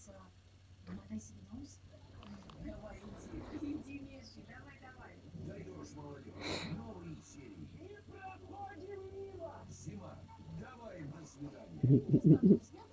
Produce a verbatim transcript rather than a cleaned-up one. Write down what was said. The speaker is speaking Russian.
Давай, иди, иди, Миша, давай, давай. Даешь, молодежь, новые серии. И проходим мимо. Зима, давай до свидания.